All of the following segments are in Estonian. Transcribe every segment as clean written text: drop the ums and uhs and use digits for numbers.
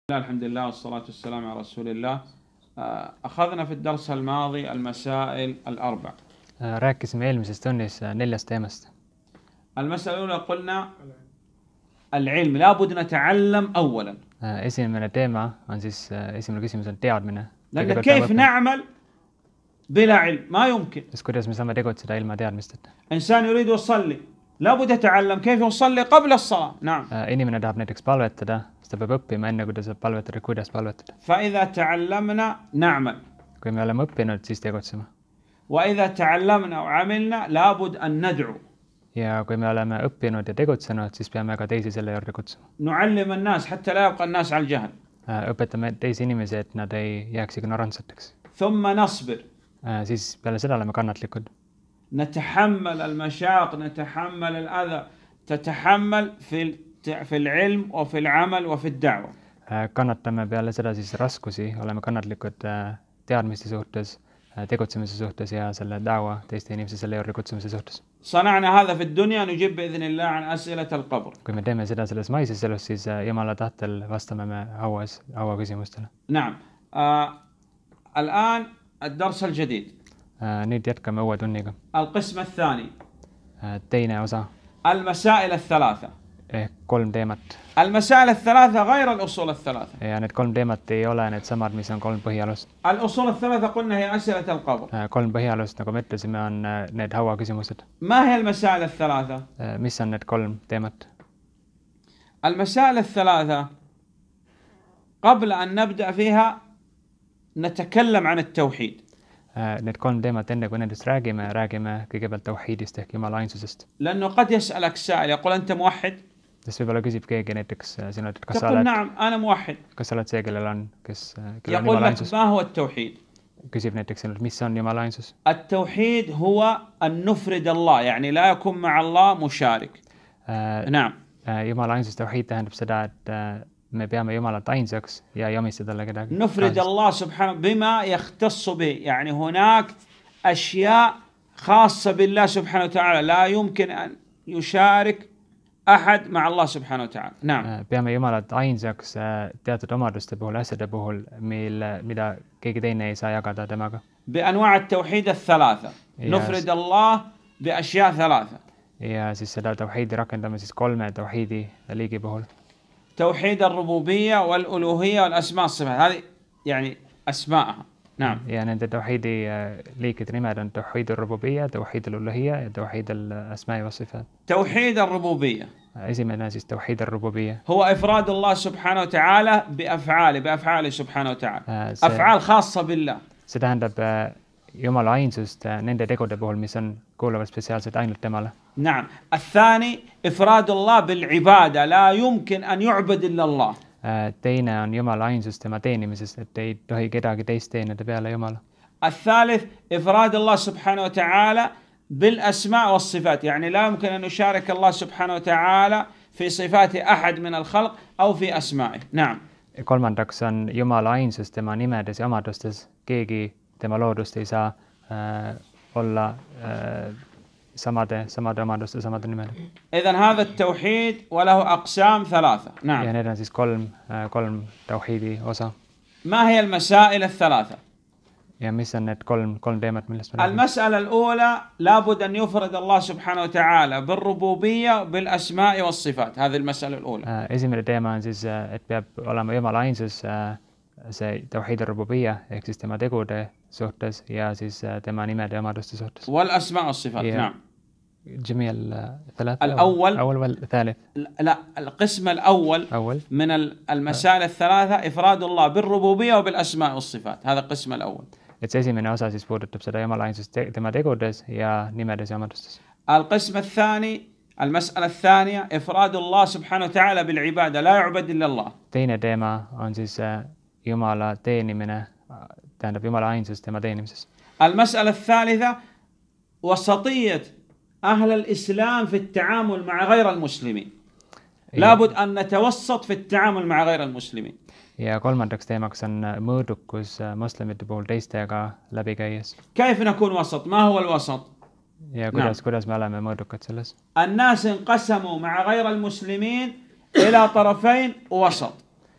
الحمد لله والصلاة والسلام على رسول الله. أخذنا في الدرس الماضي المسائل الأربع. Rääkisime eelmises tunnis 4 teemast. المسألة الأولى قلنا العلم لابد نتعلم أولا. Esimene teema on siis, esimene küsimus on teadmine. لأن كيف نعمل بلا علم ما يمكن. Sest kuidas me saame tegutseda ilma teadmisteta? إنسان يريد يصلي لابد يتعلم كيف يصلي قبل الصلاة. نعم. Inimene tahab näiteks palvetada, siis ta peab õppima enne, kui ta saab palvetada, kuidas palvetada. فإذا تعلمنا نعمل. Kui me oleme õppinud, siis tegutseme. وإذا تعلمنا وعملنا لابد أن ندعو. Ja kui me oleme õppinud ja tegutsenud, siis peame ka teisi selle juurde kutsuma. نعلم الناس حتى لا يبقى الناس على الجهل. Õpetame teisi inimesi, et nad ei jääks ignorantsateks. ثم نصبر. Siis peale seda oleme kannatlikud. نتحمل المشاق نتحمل الأذى تتحمل في العلم وفي العمل وفي الدعوة. Kannatame peale seda siis raskusi, oleme kannatlikud teadmiste suhtes, tegutsemise suhtes ja selle da'wa teiste inimese selle juurde kutsumise suhtes. صنعنا هذا في الدنيا نجيب بإذن الله عن أسئلة القبر. Kui me teeme seda selles maises elus, siis Jumala tahtel vastame me haua küsimustele. نعم. الآن الدرس الجديد. Nüüd jätkame uue tunniga. القسم الثاني. Teine osa. المسائل الثلاثة. Ehk 3 teemat. المسائل الثلاثة غير الأصول الثلاثة. Ja need 3 teemat ei ole need samad, mis on 3 põhialust. الأصول الثلاثة قلنا هي أسئلة القبر. 3 põhialust, nagu me ütlesime, on need haua küsimused. ما هي المسائل الثلاثة؟ Mis on need 3 teemat? المسائل الثلاثة قبل أن نبدأ فيها نتكلم عن التوحيد. Need 3 teemat enne kui nendest räägime kõigepealt tauhiidist ehk Jumala ainsusest. لأنه قد يسألك سائل يقول أنت موحد؟ Sest võib-olla küsib keegi näiteks sinult, et تقول نعم أنا موحد. Kas sa oled see, kellel on يقول لك ما هو التوحيد؟ Küsib näiteks sinult, mis on Jumala ainsus? التوحيد هو أن نفرد الله يعني لا يكون مع الله مشارك. نعم. Jumala ainsus tauhiid tähendab seda, et me peame Jumalat ainsaks ja ei omista talle kedagi. نفرد الله سبحانه بما يختص به يعني هناك أشياء خاصة بالله سبحانه وتعالى لا يمكن أن يشارك أحد مع الله سبحانه وتعالى. نعم. Peame Jumalat ainsaks teatud omaduste puhul, asjade puhul, mida keegi teine ei saa jagada temaga. بأنواع التوحيد الثلاثة. نفرد الله بأشياء ثلاثة. Ja siis seda tauhiidi rakendame siis 3 tauhiidi liigi puhul. توحيد الربوبية والألوهية والأسماء والصفات هذه يعني أسماءها. نعم. Ja nende tauhiidi liikide nimed on توحيد الربوبية, توحيد الألوهية ja توحيد الأسماء والصفات. توحيد الربوبية. Esimene siis توحيد الربوبية. هو إفراد الله سبحانه وتعالى بأفعاله سبحانه وتعالى. أفعال خاصة بالله. See tähendab Jumala ainsust nende tegude puhul, mis on kuuluvad spetsiaalselt ainult temale. نعم. الثاني إفراد الله بالعبادة لا يمكن أن يعبد إلا الله. Teine on Jumala ainsus tema teenimises, et ei tohi kedagi teist teenida peale Jumala. الثالث إفراد الله سبحانه وتعالى بالأسماء والصفات يعني لا يمكن أن يشارك الله سبحانه وتعالى في صفات أحد من الخلق أو في أسمائه. نعم. Kolmandaks on Jumala ainsus tema nimedes ja omadustes. Keegi tema loodust ei saa olla samade omaduste, samade nimede. إذن هذا التوحيد وله أقسام 3. نعم. Ja need on siis 3 tauhiidi osa. ما هي المسائل الثلاثة؟ Ja mis on need 3 teemat, millest me räägime? المسألة الأولى لابد أن يفرد الله سبحانه وتعالى بالربوبية بالأسماء والصفات. هذه المسألة الأولى. Esimene teema on siis, et peab olema Jumala ainsus see tauhiid ar-rububiyya ehk siis tema tegude suhtes ja siis tema nimede ja omaduste suhtes. والأسماء والصفات. نعم. جميع الثلاثة. الأول والثالث. لا القسم الأول من المسائل الثلاثة إفراد الله بالربوبية وبالأسماء والصفات. هذا القسم الأول. Et see esimene osa siis puudutab seda Jumala ainsust tema tegudes ja nimedes ja omadustes. القسم الثاني المسألة الثانية إفراد الله سبحانه وتعالى بالعبادة لا يعبد إلا الله. Teine teema on siis Jumala teenimine, tähendab Jumala ainsust tema teenimises. المسألة الثالثة وسطية أهل الإسلام في التعامل مع غير المسلمين. لابد أن نتوسط في التعامل مع غير المسلمين. Ja kolmandaks teemaks on mõõdukus moslemite puhul teistega läbi käies. كيف نكون وسط؟ ما هو الوسط؟ Ja kuidas me oleme mõõdukad selles? الناس انقسموا مع غير المسلمين إلى طرفين وسط.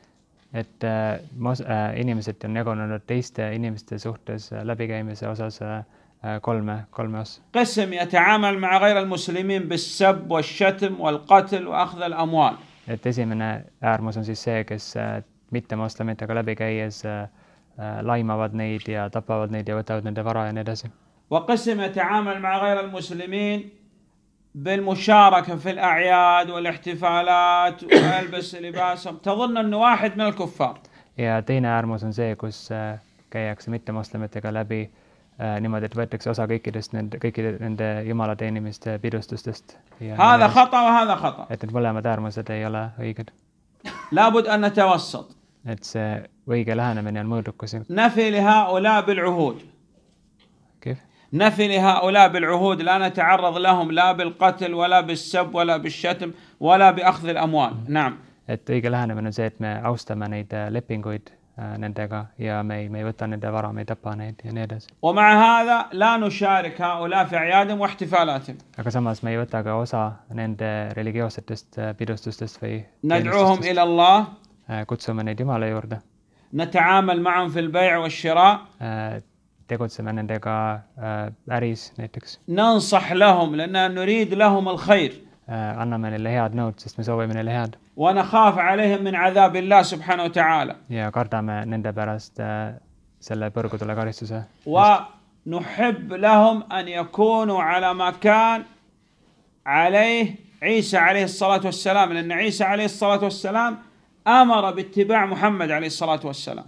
et inimesed on jagunenud teiste inimeste suhtes läbikäimise osas kolme osa. قسم يتعامل مع غير المسلمين بالسب والشتم والقتل وأخذ الأموال. et esimene äärmus on siis see, kes mittemoslemitega läbi käies laimavad neid ja tapavad neid ja võtavad nende vara ja nii edasi. وقسم يتعامل مع غير المسلمين بالمشاركة في الأعياد والاحتفالات ويلبس لباسهم تظن أنه واحد من الكفار. ja teine äärmus on see, kus käiakse mittemoslemitega läbi niimoodi, et võetakse osa kõikide nende jumala teenimiste pidustustest. هذا خطأ وهذا خطأ. et need mõlemad äärmused ei ole õiged. لابد أن نتوسط. et see õige lähenemine on mõõdukus. نفي لهؤلاء بالعهود. كيف؟ نفي لهؤلاء بالعهود لا نتعرض لهم لا بالقتل ولا بالسب ولا بالشتم ولا بأخذ الأموال. نعم. et õige lähenemine on see, et me austame neid lepinguid nendega ja me ei võta nende vara, me ei tapa neid ja nii edasi. ومع هذا لا نشارك هؤلاء في أعيادهم واحتفالاتهم. aga samas me ei võta ka osa nende religioossetest pidustustest või ندعوهم إلى الله. kutsume neid Jumala juurde. نتعامل معهم في البيع والشراء. tegutseme nendega äris näiteks. ننصح لهم لأننا نريد لهم الخير. anname neile head nõud, sest me soovime neile head. ونخاف عليهم من عذاب الله سبحانه وتعالى. ja kardame nende pärast selle põrgutule karistuse. ونحب لهم أن يكونوا على ما كان عليه عيسى عليه الصلاة والسلام لأن عيسى عليه الصلاة والسلام أمر باتباع محمد عليه الصلاة والسلام.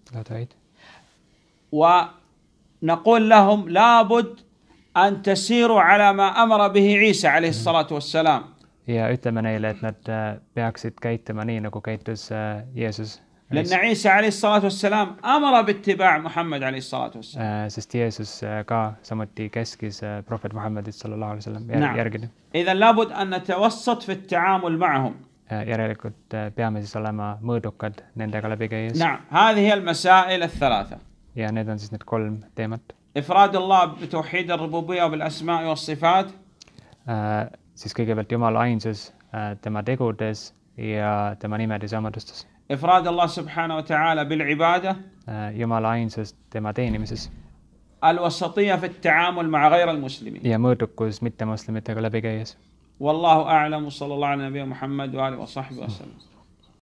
ونقول لهم لابد أن تسيروا على ما أمر به عيسى عليه الصلاة والسلام. ja ütleme neile, et nad peaksid käituma nii, nagu käitus Jeesus. لأن عيسى عليه الصلاة والسلام أمر باتباع محمد عليه الصلاة والسلام. sest Jeesus ka samuti käskis prohvet Muhammadit sallallahu alaihi wasallam järgida. إذا لابد أن نتوسط في التعامل معهم. järelikult peame siis olema mõõdukad nendega läbi käies. نعم هذه هي المسائل الثلاثة. ja need on siis need kolm teemat. إفراد الله بتوحيد الربوبية وبالأسماء والصفات. siis kõigepealt Jumala ainsus tema tegudes ja tema nimedes ja omadustes. إفراد الله سبحانه وتعالى بالعبادة. Jumala ainsus tema teenimises. الوسطية في التعامل مع غير المسلمين. ja mõõdukus mittemoslemitega läbi käies. والله أعلم وصلى الله على نبينا محمد وآله وصحبه وسلم.